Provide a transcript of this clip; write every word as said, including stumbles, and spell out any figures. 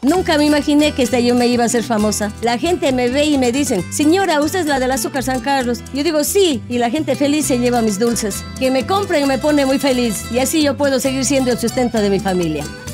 Nunca me imaginé que esta yo me iba a hacer famosa. La gente me ve y me dicen, señora, ¿usted es la del azúcar San Carlos? Yo digo, sí, y la gente feliz se lleva mis dulces. Que me compren me pone muy feliz y así yo puedo seguir siendo el sustento de mi familia.